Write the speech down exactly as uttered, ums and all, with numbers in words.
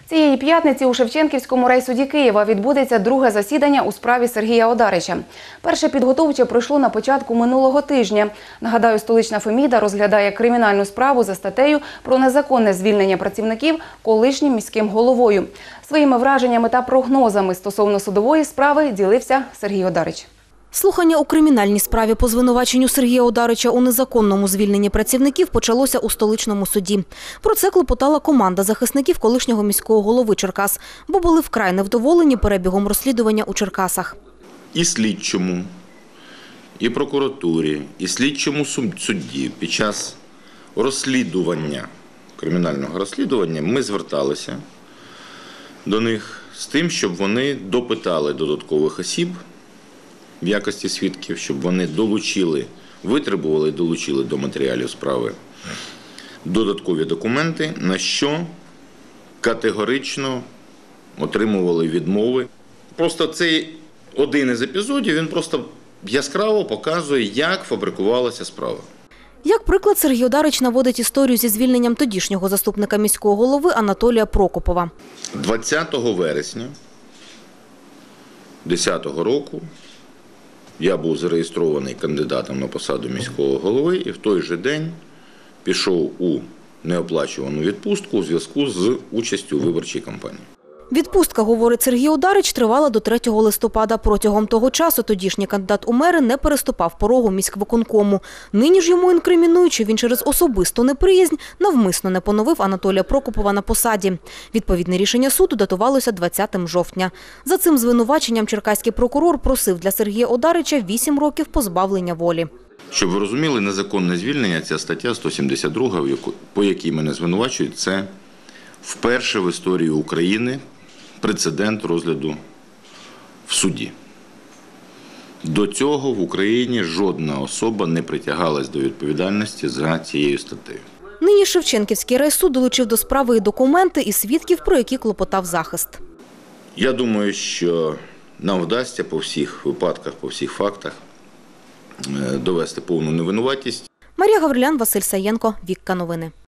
Цієї п'ятниці у Шевченківському райсуді Києва відбудеться друге засідання у справі Сергія Одарича. Перше підготовче пройшло на початку минулого тижня. Нагадаю, столична Феміда розглядає кримінальну справу за статтею про незаконне звільнення працівників колишнім міським головою. Своїми враженнями та прогнозами стосовно судової справи ділився Сергій Одарич. Слухання у кримінальній справі по звинуваченню Сергія Одарича у незаконному звільненні працівників почалося у столичному суді. Про це клопотала команда захисників колишнього міського голови Черкас, бо були вкрай невдоволені перебігом розслідування у Черкасах. І слідчому, і прокуратурі, і слідчому судді під час розслідування, кримінального розслідування, ми зверталися до них з тим, щоб вони допитали додаткових осіб в якості свідків, щоб вони долучили, витребували і долучили до матеріалів справи додаткові документи, на що категорично отримували відмови. Просто цей один із епізодів, він просто яскраво показує, як фабрикувалася справа. Як приклад, Сергій Одарич наводить історію зі звільненням тодішнього заступника міського голови Анатолія Прокопова. двадцятого вересня дві тисячі десятого року я був зареєстрований кандидатом на посаду міського голови і в той же день пішов у неоплачувану відпустку у зв'язку з участю у виборчій кампанії. Відпустка, говорить Сергій Одарич, тривала до третього листопада. Протягом того часу тодішній кандидат у мери не переступав порогу міськвиконкому. Нині ж йому інкримінують, що він через особисту неприязнь навмисно не поновив Анатолія Прокопова на посаді. Відповідне рішення суду датувалося двадцятого жовтня. За цим звинуваченням черкаський прокурор просив для Сергія Одарича вісім років позбавлення волі. Щоб ви розуміли, незаконне звільнення, ця стаття сто сімдесят друга, по якій мене звинувачують, це вперше в історії України прецедент розгляду в суді. До цього в Україні жодна особа не притягалась до відповідальності за цією статтею. Нині Шевченківський райсуд долучив до справи і документи, і свідків, про які клопотав захист. Я думаю, що нам вдасться по всіх випадках, по всіх фактах довести повну невинуватість. Марія Гаврилян, Василь Саєнко, Вікка Новини.